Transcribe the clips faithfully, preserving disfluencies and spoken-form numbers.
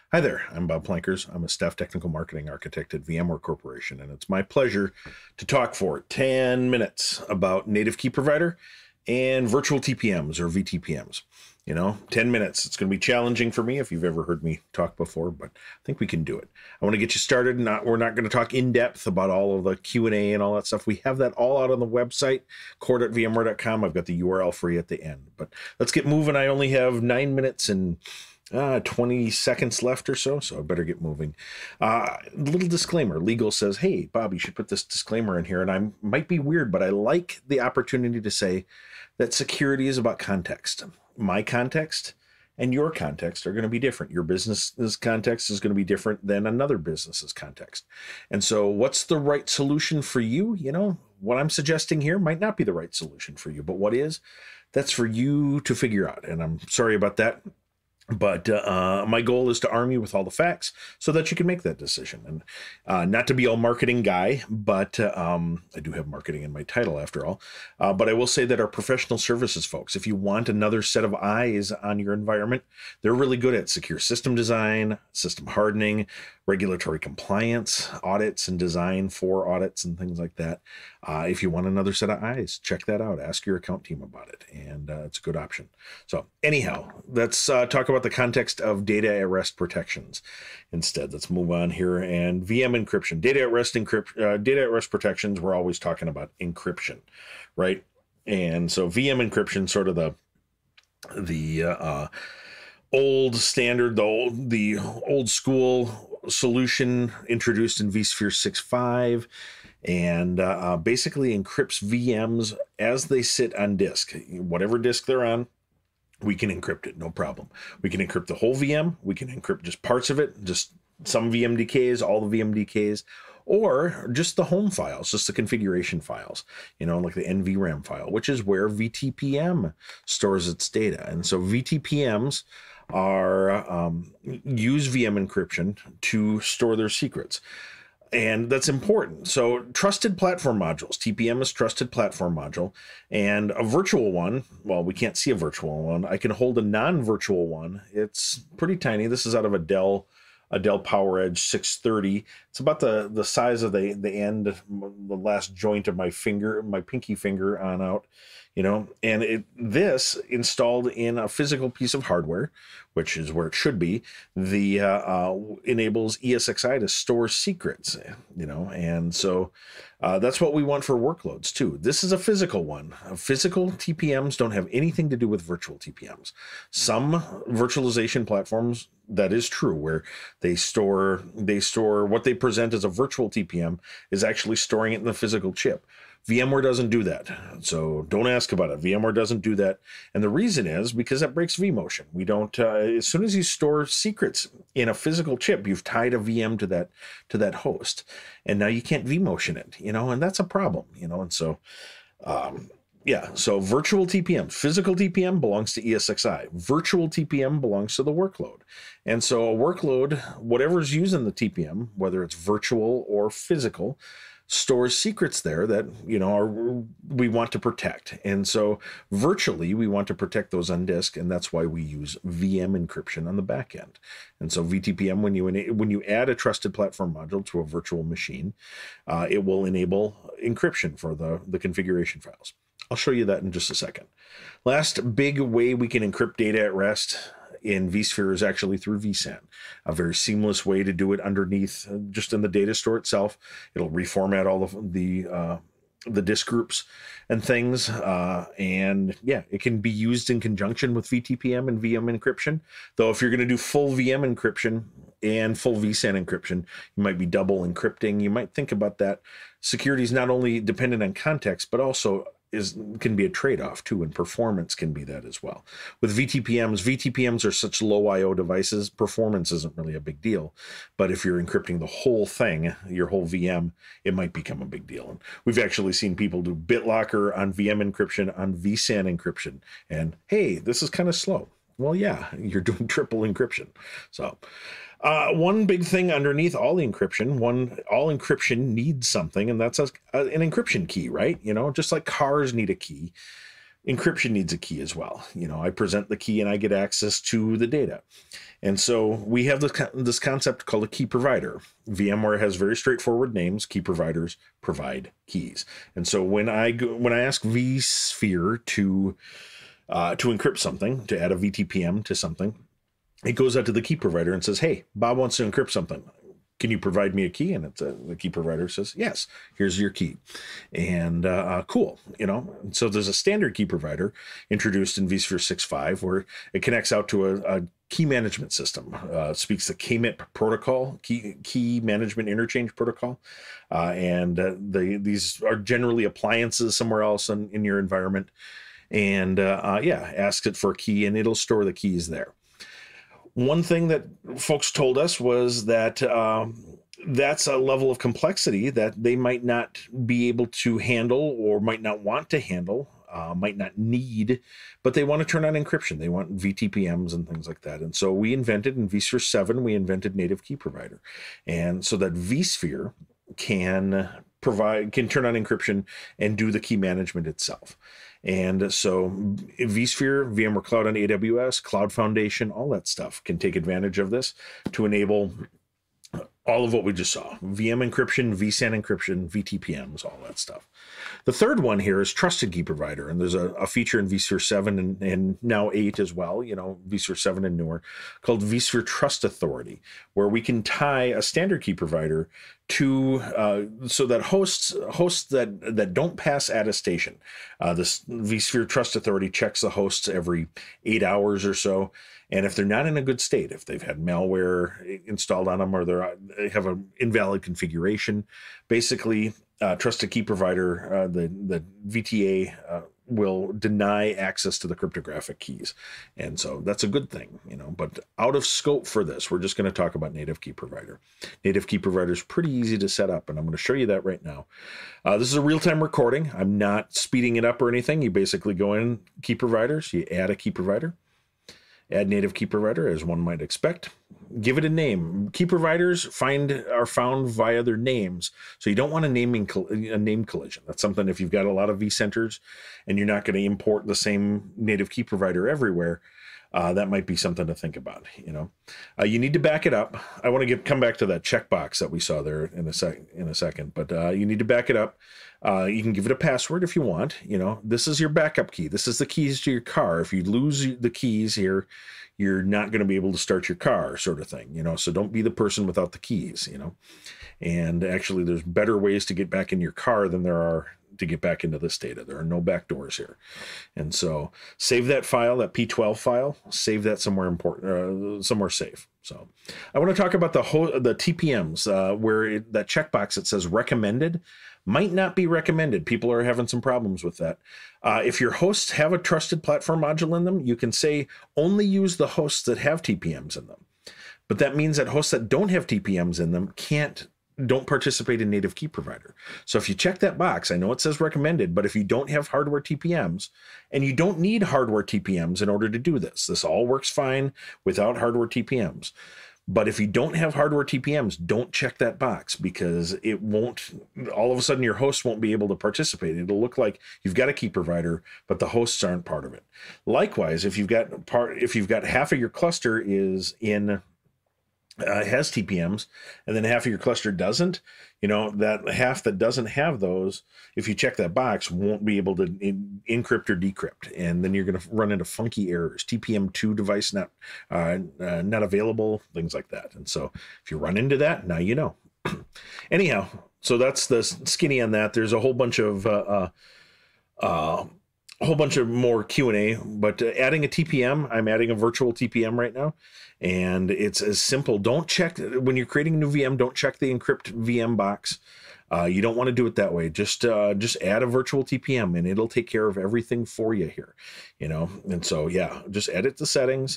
Hi there, I'm Bob Plankers. I'm a staff technical marketing architect at VMware Corporation, and it's my pleasure to talk for ten minutes about native key provider and virtual T P Ms or V T P Ms. You know, ten minutes. It's going to be challenging for me if you've ever heard me talk before, but I think we can do it. I want to get you started. Not, we're not going to talk in depth about all of the Q and A and all that stuff. We have that all out on the website, core dot v m ware dot com. I've got the U R L for you at the end, but let's get moving. I only have nine minutes and Uh, twenty seconds left or so, so I better get moving. Uh, little disclaimer. Legal says, hey, Bob, you should put this disclaimer in here. And I might be weird, but I like the opportunity to say that security is about context. My context and your context are going to be different. Your business's context is going to be different than another business's context. And so what's the right solution for you? You know, what I'm suggesting here might not be the right solution for you, but what is, that's for you to figure out. And I'm sorry about that. But uh, my goal is to arm you with all the facts so that you can make that decision. And uh, not to be all marketing guy, but uh, um, I do have marketing in my title after all. Uh, but I will say that our professional services folks, if you want another set of eyes on your environment, they're really good at secure system design, system hardening, regulatory compliance, audits and design for audits and things like that. Uh, if you want another set of eyes, check that out. Ask your account team about it. And uh, it's a good option. So anyhow, let's uh, talk about the context of data at rest protections instead. Let's move on here. And V M encryption, data at rest encrypt, uh, data at rest protections. We're always talking about encryption, right? And so V M encryption, sort of the the uh, uh, old standard, the old, the old school solution introduced in vSphere six point five, and uh, basically encrypts V Ms as they sit on disk. Whatever disk they're on, we can encrypt it, no problem. We can encrypt the whole V M. We can encrypt just parts of it, just some V M D Ks, all the V M D Ks, or just the home files, just the configuration files, you know, like the N V RAM file, which is where V T P M stores its data. And so V T P Ms are um, use V M encryption to store their secrets. And that's important. So trusted platform modules, T P M is trusted platform module, and a virtual one, well, we can't see a virtual one. I can hold a non-virtual one. It's pretty tiny. This is out of a Dell, a Dell PowerEdge six thirty. It's about the, the size of the, the end, the last joint of my finger, my pinky finger on out, you know, and it, this installed in a physical piece of hardware, which is where it should be, the uh, uh, enables E S X i to store secrets, you know, and so uh, that's what we want for workloads too. This is a physical one. Physical T P Ms don't have anything to do with virtual T P Ms. Some virtualization platforms, that is true, where they store, they store what they present as a virtual T P M is actually storing it in the physical chip. VMware doesn't do that, so don't ask about it. VMware doesn't do that, and the reason is because that breaks vMotion. We don't. Uh, as soon as you store secrets in a physical chip, you've tied a V M to that to that host, and now you can't vMotion it. You know, and that's a problem. You know, and so. Um, Yeah, so virtual T P M, physical T P M belongs to E S X i. Virtual T P M belongs to the workload. And so a workload, whatever's using the T P M, whether it's virtual or physical, stores secrets there that, you know, are, we want to protect. And so virtually, we want to protect those on disk, and that's why we use V M encryption on the back end. And so V T P M, when you when you add a trusted platform module to a virtual machine, uh, it will enable encryption for the, the configuration files. I'll show you that in just a second. Last big way we can encrypt data at rest in vSphere is actually through vSAN, a very seamless way to do it underneath, uh, just in the data store itself. It'll reformat all of the uh, the disk groups and things, uh, and yeah, it can be used in conjunction with V T P M and V M encryption. Though if you're going to do full V M encryption and full vSAN encryption, you might be double encrypting. You might think about that. Security is not only dependent on context, but also is can be a trade-off too, and performance can be that as well. With V T P Ms, V T P Ms are such low I O devices, performance isn't really a big deal. But if you're encrypting the whole thing, your whole V M, it might become a big deal. And we've actually seen people do BitLocker on V M encryption, on vSAN encryption, and hey, this is kind of slow. Well, yeah, you're doing triple encryption. So uh, one big thing underneath all the encryption, one all encryption needs something, and that's a, a, an encryption key, right? You know, just like cars need a key, encryption needs a key as well. You know, I present the key and I get access to the data. And so we have this, this concept called a key provider. VMware has very straightforward names. Key providers provide keys. And so when I go, when I ask vSphere to uh, to encrypt something, to add a V T P M to something, it goes out to the key provider and says, "Hey, Bob wants to encrypt something. Can you provide me a key?" And it's a, the key provider says, "Yes, here's your key." And uh, cool, you know. And so there's a standard key provider introduced in vSphere six point five where it connects out to a, a key management system. Uh, speaks the K M I P protocol, key key management interchange protocol, uh, and uh, the these are generally appliances somewhere else in, in your environment. And uh, uh, yeah, asks it for a key, and it'll store the keys there. One thing that folks told us was that um, that's a level of complexity that they might not be able to handle or might not want to handle, uh, might not need, but they want to turn on encryption. They want V T P Ms and things like that. And so we invented, in vSphere seven, we invented native key provider. And so that vSphere can provide, can turn on encryption and do the key management itself. And so vSphere, VMware Cloud on A W S, Cloud Foundation, all that stuff can take advantage of this to enable all of what we just saw. V M encryption, vSAN encryption, V T P Ms, all that stuff. The third one here is trusted key provider. And there's a, a feature in vSphere seven and, and now eight as well, you know, vSphere seven and newer, called vSphere Trust Authority, where we can tie a standard key provider to uh, so that hosts hosts that that don't pass attestation. Uh, this vSphere Trust Authority checks the hosts every eight hours or so, and if they're not in a good state, if they've had malware installed on them or they're, they have an invalid configuration, basically, uh, trusted key provider, uh, the the V T A. Uh, will deny access to the cryptographic keys. And so that's a good thing, you know, but out of scope for this, we're just going to talk about native key provider. Native key provider is pretty easy to set up, and I'm going to show you that right now. Uh, this is a real-time recording. I'm not speeding it up or anything. You basically go in key providers, you add a key provider, add native key provider as one might expect. Give it a name. Key providers find are found via their names, so you don't want a naming a name collision. That's something if you've got a lot of vCenters and you're not going to import the same native key provider everywhere. Uh, that might be something to think about. You know, uh, you need to back it up. I want to get come back to that checkbox that we saw there in a sec in a second, but uh, you need to back it up. Uh, you can give it a password if you want. You know, this is your backup key. This is the keys to your car. If you lose the keys here, you're not going to be able to start your car, sort of thing. You know, so don't be the person without the keys. You know, and actually, there's better ways to get back in your car than there are to get back into this data. There are no back doors here. And so save that file, that P twelve file, save that somewhere important, uh, somewhere safe. So I want to talk about the whole, the T P Ms, uh, where it, that checkbox that says recommended might not be recommended. People are having some problems with that. Uh, if your hosts have a trusted platform module in them, you can say only use the hosts that have T P Ms in them. But that means that hosts that don't have T P Ms in them can't don't participate in native key provider. So if you check that box, I know it says recommended, but if you don't have hardware T P Ms, and you don't need hardware T P Ms in order to do this, this all works fine without hardware T P Ms. But if you don't have hardware T P Ms, don't check that box, because it won't, all of a sudden your host won't be able to participate. It'll look like you've got a key provider, but the hosts aren't part of it. Likewise, if you've got part, if you've got half of your cluster is in Uh, has T P Ms, and then half of your cluster doesn't, you know, that half that doesn't have those, if you check that box, won't be able to in, encrypt or decrypt, and then you're going to run into funky errors. T P M two device not uh, uh, not available, things like that. And so if you run into that, now you know. Anyhow, so that's the skinny on that. There's a whole bunch of uh, uh, uh, a whole bunch of more Q and A, but uh, adding a T P M, I'm adding a virtual T P M right now, and it's as simple. Don't check, when you're creating a new V M, don't check the encrypt V M box. Uh, you don't want to do it that way. Just uh, just add a virtual T P M, and it'll take care of everything for you here, you know. And so, yeah, just edit the settings.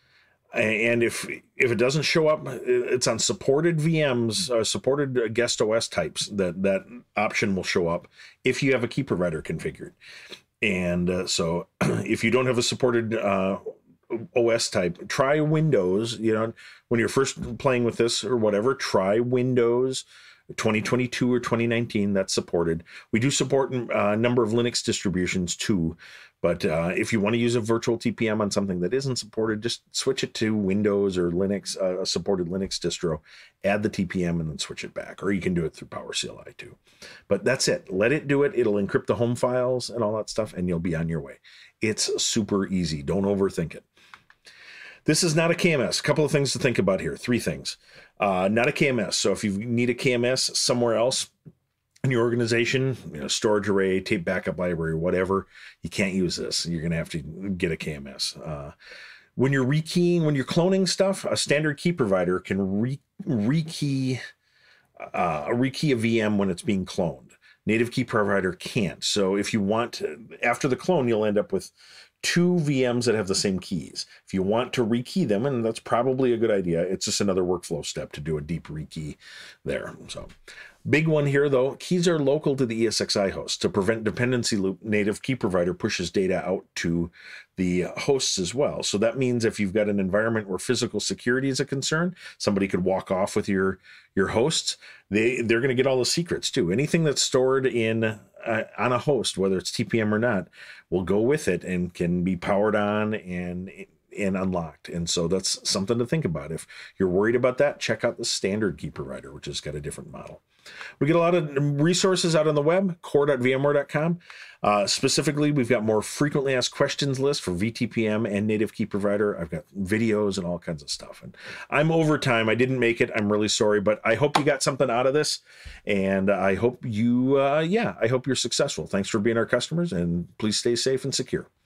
And if if it doesn't show up, it's on supported V Ms, uh, supported guest O S types, that that option will show up if you have a key provider configured. And uh, so if you don't have a supported uh, O S type, try Windows. You know, when you're first playing with this or whatever, try Windows twenty twenty-two or twenty nineteen, that's supported. We do support a number of Linux distributions too, but uh, if you want to use a virtual T P M on something that isn't supported, just switch it to Windows or Linux, uh, a supported Linux distro, add the T P M and then switch it back, or you can do it through PowerCLI too. But that's it. Let it do it. It'll encrypt the home files and all that stuff, and you'll be on your way. It's super easy. Don't overthink it. This is not a K M S. A couple of things to think about here. Three things. Uh, not a K M S. So if you need a K M S somewhere else in your organization, you know, storage array, tape backup library, whatever, you can't use this. You're going to have to get a K M S. Uh, when you're rekeying, when you're cloning stuff, a standard key provider can re rekey, uh, rekey a V M when it's being cloned. Native key provider can't. So if you want to, after the clone, you'll end up with two V Ms that have the same keys. If you want to rekey them, and that's probably a good idea, it's just another workflow step to do a deep rekey there. So big one here though, keys are local to the E S X i host. To prevent dependency loop, native key provider pushes data out to the hosts as well. So that means if you've got an environment where physical security is a concern, somebody could walk off with your, your hosts, they, they're going to get all the secrets too. Anything that's stored in uh, on a host, whether it's T P M or not, will go with it and can be powered on and and unlocked. And so that's something to think about. If you're worried about that, check out the standard key provider, which has got a different model. We get a lot of resources out on the web, core dot V M ware dot com. Uh, specifically, we've got more frequently asked questions list for V T P M and native key provider. I've got videos and all kinds of stuff. And I'm over time. I didn't make it. I'm really sorry, but I hope you got something out of this. And I hope you, uh, yeah, I hope you're successful. Thanks for being our customers, and please stay safe and secure.